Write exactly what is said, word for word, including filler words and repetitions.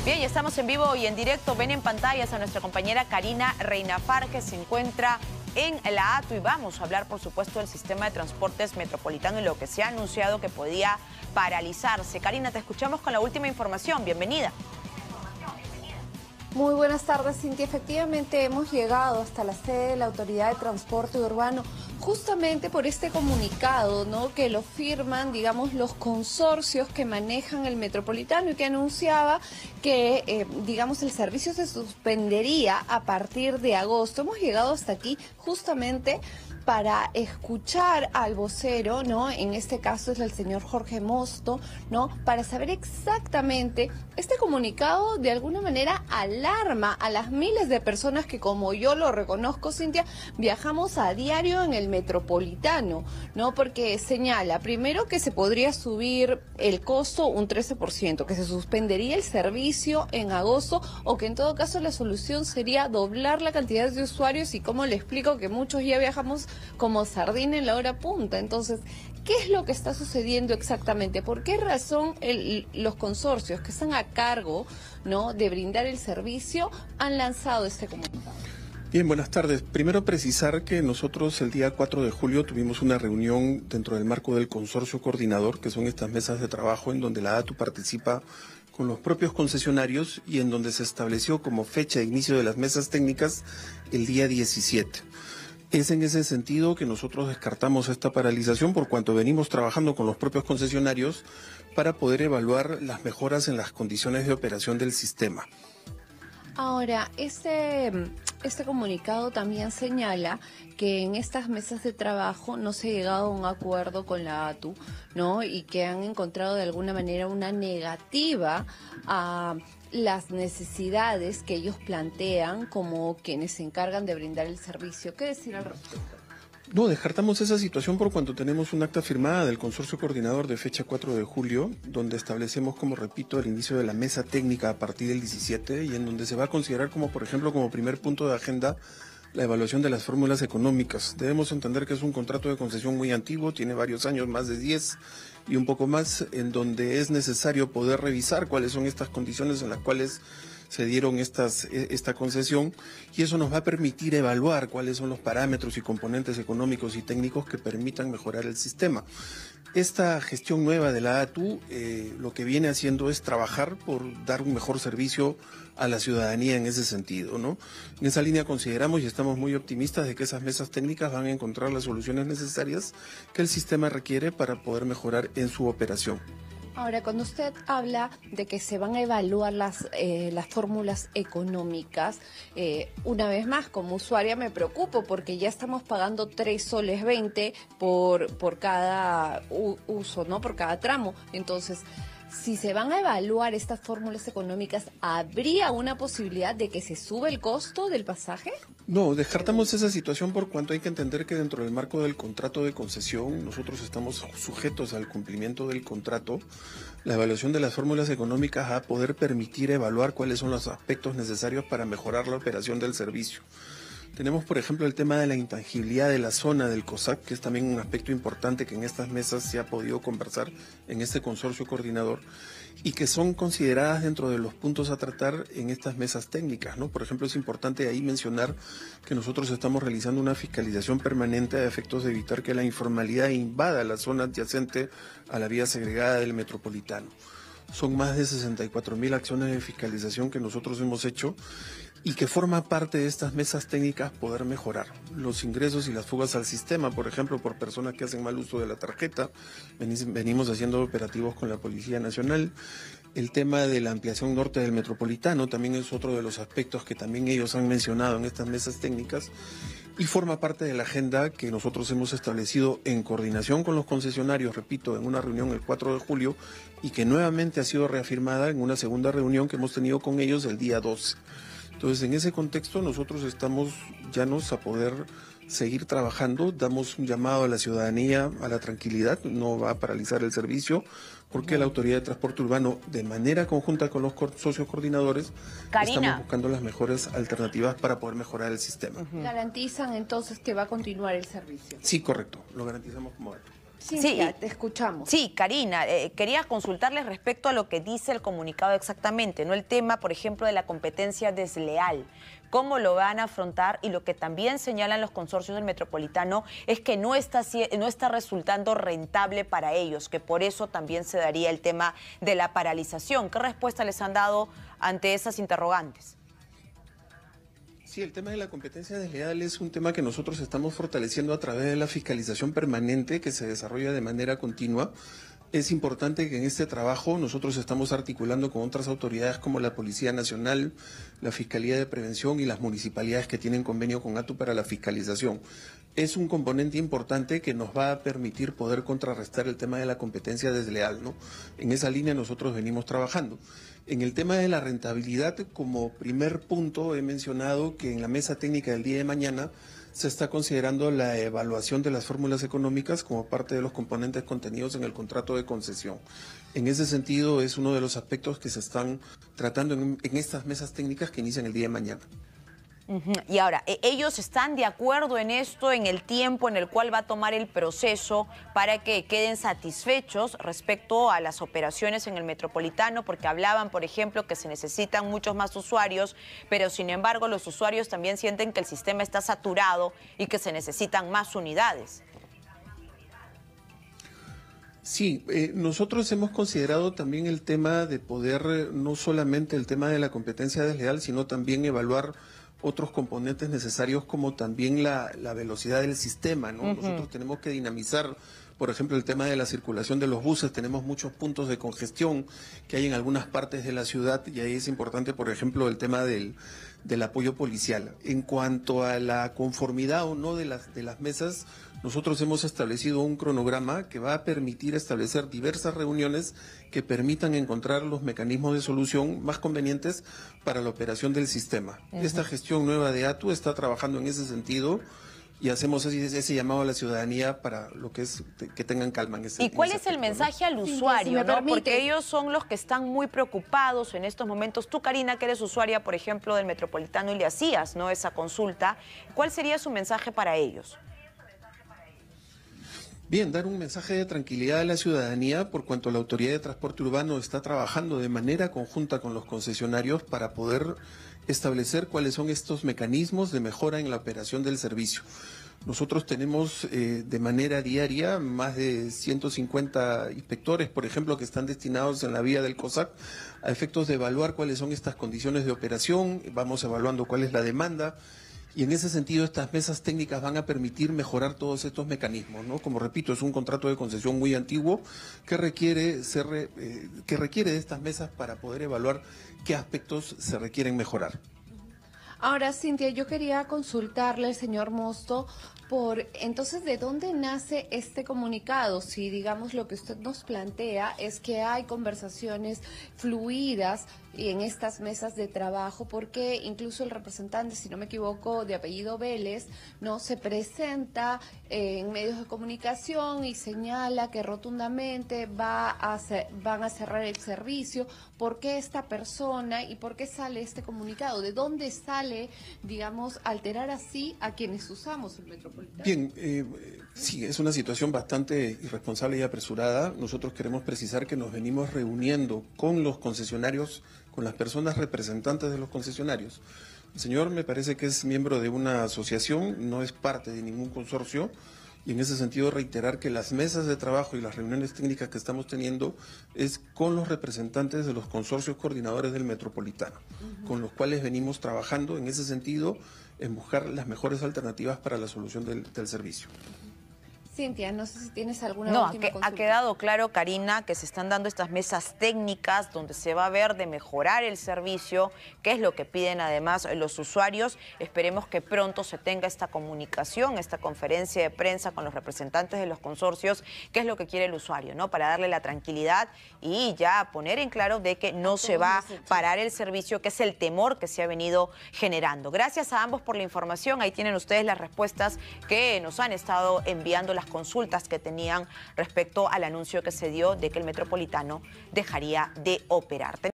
Bien, ya estamos en vivo y en directo. Ven en pantallas a nuestra compañera Karina Reinafar, que se encuentra en la A T U, y vamos a hablar, por supuesto, del sistema de transportes metropolitano y lo que se ha anunciado que podía paralizarse. Karina, te escuchamos con la última información. Bienvenida. Muy buenas tardes, Cintia. Efectivamente hemos llegado hasta la sede de la Autoridad de Transporte Urbano justamente por este comunicado, ¿no?, que lo firman, digamos, los consorcios que manejan el metropolitano y que anunciaba que, eh, digamos, el servicio se suspendería a partir de agosto. Hemos llegado hasta aquí justamente para escuchar al vocero, ¿no? En este caso es el señor Jorge Mosto, ¿no? Para saber exactamente, este comunicado de alguna manera alarma a las miles de personas que, como yo lo reconozco, Cintia, viajamos a diario en el metropolitano, ¿no? Porque señala, primero, que se podría subir el costo un trece por ciento, que se suspendería el servicio en agosto, o que en todo caso la solución sería doblar la cantidad de usuarios, y como le explico que muchos ya viajamos como sardina en la hora punta. Entonces, ¿qué es lo que está sucediendo exactamente? ¿Por qué razón el, los consorcios que están a cargo, ¿no?, de brindar el servicio han lanzado este comunicado? Bien, buenas tardes. Primero precisar que nosotros el día cuatro de julio tuvimos una reunión dentro del marco del consorcio coordinador, que son estas mesas de trabajo en donde la A T U participa con los propios concesionarios y en donde se estableció como fecha de inicio de las mesas técnicas el día diecisiete. Es en ese sentido que nosotros descartamos esta paralización, por cuanto venimos trabajando con los propios concesionarios para poder evaluar las mejoras en las condiciones de operación del sistema. Ahora, este, este comunicado también señala que en estas mesas de trabajo no se ha llegado a un acuerdo con la A T U, ¿no? Y que han encontrado de alguna manera una negativa a las necesidades que ellos plantean como quienes se encargan de brindar el servicio. ¿Qué decir al respecto? No, descartamos esa situación por cuanto tenemos un acta firmada del consorcio coordinador de fecha cuatro de julio, donde establecemos, como repito, el inicio de la mesa técnica a partir del diecisiete, y en donde se va a considerar como, por ejemplo, como primer punto de agenda, la evaluación de las fórmulas económicas. Debemos entender que es un contrato de concesión muy antiguo, tiene varios años, más de diez y un poco más, en donde es necesario poder revisar cuáles son estas condiciones en las cuales se dieron estas, esta concesión, y eso nos va a permitir evaluar cuáles son los parámetros y componentes económicos y técnicos que permitan mejorar el sistema. Esta gestión nueva de la A T U eh, lo que viene haciendo es trabajar por dar un mejor servicio a la ciudadanía en ese sentido, ¿no? En esa línea consideramos y estamos muy optimistas de que esas mesas técnicas van a encontrar las soluciones necesarias que el sistema requiere para poder mejorar en su operación. Ahora, cuando usted habla de que se van a evaluar las, eh, las fórmulas económicas, eh, una vez más, como usuaria me preocupo porque ya estamos pagando tres soles veinte por, por cada uso, ¿no?, por cada tramo. Entonces, si se van a evaluar estas fórmulas económicas, ¿habría una posibilidad de que se sube el costo del pasaje? No, descartamos esa situación por cuanto hay que entender que dentro del marco del contrato de concesión nosotros estamos sujetos al cumplimiento del contrato. La evaluación de las fórmulas económicas va a poder permitir evaluar cuáles son los aspectos necesarios para mejorar la operación del servicio. Tenemos, por ejemplo, el tema de la intangibilidad de la zona del COSAC, que es también un aspecto importante que en estas mesas se ha podido conversar en este consorcio coordinador y que son consideradas dentro de los puntos a tratar en estas mesas técnicas, ¿no? Por ejemplo, es importante ahí mencionar que nosotros estamos realizando una fiscalización permanente a efectos de evitar que la informalidad invada la zona adyacente a la vía segregada del metropolitano. Son más de sesenta y cuatro mil acciones de fiscalización que nosotros hemos hecho y que forma parte de estas mesas técnicas poder mejorar los ingresos y las fugas al sistema, por ejemplo, por personas que hacen mal uso de la tarjeta. Venimos haciendo operativos con la Policía Nacional. El tema de la ampliación norte del metropolitano también es otro de los aspectos que también ellos han mencionado en estas mesas técnicas y forma parte de la agenda que nosotros hemos establecido en coordinación con los concesionarios, repito, en una reunión el cuatro de julio y que nuevamente ha sido reafirmada en una segunda reunión que hemos tenido con ellos el día doce. Entonces, en ese contexto nosotros estamos llanos a poder seguir trabajando, damos un llamado a la ciudadanía a la tranquilidad, no va a paralizar el servicio, porque la Autoridad de Transporte Urbano, de manera conjunta con los socios coordinadores, Karina, estamos buscando las mejores alternativas para poder mejorar el sistema. Uh-huh. ¿Garantizan entonces que va a continuar el servicio? Sí, correcto, lo garantizamos como dato. Cintia, sí, te escuchamos. Sí, Karina, eh, quería consultarles respecto a lo que dice el comunicado exactamente, ¿no? El tema, por ejemplo, de la competencia desleal. ¿Cómo lo van a afrontar? Y lo que también señalan los consorcios del Metropolitano es que no está, no está resultando rentable para ellos, que por eso también se daría el tema de la paralización. ¿Qué respuesta les han dado ante esas interrogantes? Sí, el tema de la competencia desleal es un tema que nosotros estamos fortaleciendo a través de la fiscalización permanente que se desarrolla de manera continua. Es importante que en este trabajo nosotros estamos articulando con otras autoridades como la Policía Nacional, la Fiscalía de Prevención y las municipalidades que tienen convenio con A T U para la fiscalización. Es un componente importante que nos va a permitir poder contrarrestar el tema de la competencia desleal, ¿no? En esa línea nosotros venimos trabajando. En el tema de la rentabilidad, como primer punto, he mencionado que en la mesa técnica del día de mañana se está considerando la evaluación de las fórmulas económicas como parte de los componentes contenidos en el contrato de concesión. En ese sentido, es uno de los aspectos que se están tratando en, en estas mesas técnicas que inician el día de mañana. Uh-huh. Y ahora, ¿ellos están de acuerdo en esto, en el tiempo en el cual va a tomar el proceso para que queden satisfechos respecto a las operaciones en el Metropolitano? Porque hablaban, por ejemplo, que se necesitan muchos más usuarios, pero sin embargo los usuarios también sienten que el sistema está saturado y que se necesitan más unidades. Sí, eh, nosotros hemos considerado también el tema de poder, eh, no solamente el tema de la competencia desleal, sino también evaluar otros componentes necesarios como también la, la velocidad del sistema, ¿no? Uh-huh. Nosotros tenemos que dinamizar, por ejemplo, el tema de la circulación de los buses. Tenemos muchos puntos de congestión que hay en algunas partes de la ciudad y ahí es importante, por ejemplo, el tema del, del apoyo policial. En cuanto a la conformidad o no de las, de las mesas, nosotros hemos establecido un cronograma que va a permitir establecer diversas reuniones que permitan encontrar los mecanismos de solución más convenientes para la operación del sistema. Uh-huh. Esta gestión nueva de A T U está trabajando en ese sentido y hacemos ese, ese llamado a la ciudadanía para lo que es que tengan calma en ese ¿Y cuál en ese es el aspecto, mensaje ¿no? al usuario? Sí, ¿no? Porque ellos son los que están muy preocupados en estos momentos. Tú, Karina, que eres usuaria, por ejemplo, del Metropolitano y le hacías, ¿no?, esa consulta. ¿Cuál sería su mensaje para ellos? Bien, dar un mensaje de tranquilidad a la ciudadanía por cuanto la Autoridad de Transporte Urbano está trabajando de manera conjunta con los concesionarios para poder establecer cuáles son estos mecanismos de mejora en la operación del servicio. Nosotros tenemos eh, de manera diaria más de ciento cincuenta inspectores, por ejemplo, que están destinados en la vía del COSAC a efectos de evaluar cuáles son estas condiciones de operación. Vamos evaluando cuál es la demanda. Y en ese sentido, estas mesas técnicas van a permitir mejorar todos estos mecanismos, ¿no? Como repito, es un contrato de concesión muy antiguo que requiere, ser, eh, que requiere de estas mesas para poder evaluar qué aspectos se requieren mejorar. Ahora, Cintia, yo quería consultarle al señor Mosto por, entonces, ¿de dónde nace este comunicado? Si, digamos, lo que usted nos plantea es que hay conversaciones fluidas en estas mesas de trabajo, porque incluso el representante, si no me equivoco, de apellido Vélez, no se presenta eh, en medios de comunicación y señala que rotundamente va a hacer, van a cerrar el servicio. ¿Por qué esta persona y por qué sale este comunicado? ¿De dónde sale, digamos, alterar así a quienes usamos el Metropolitano? Bien, eh, sí, es una situación bastante irresponsable y apresurada. Nosotros queremos precisar que nos venimos reuniendo con los concesionarios, con las personas representantes de los concesionarios. El señor me parece que es miembro de una asociación, no es parte de ningún consorcio, y en ese sentido reiterar que las mesas de trabajo y las reuniones técnicas que estamos teniendo es con los representantes de los consorcios coordinadores del Metropolitano, uh-huh. con los cuales venimos trabajando en ese sentido en buscar las mejores alternativas para la solución del, del servicio. Cintia, no sé si tienes alguna no, última que, consulta. Ha quedado claro, Karina, que se están dando estas mesas técnicas donde se va a ver de mejorar el servicio, que es lo que piden además los usuarios. Esperemos que pronto se tenga esta comunicación, esta conferencia de prensa con los representantes de los consorcios, que es lo que quiere el usuario, ¿no? Para darle la tranquilidad y ya poner en claro de que no se va a parar el servicio, que es el temor que se ha venido generando. Gracias a ambos por la información. Ahí tienen ustedes las respuestas que nos han estado enviando las consultas que tenían respecto al anuncio que se dio de que el Metropolitano dejaría de operar.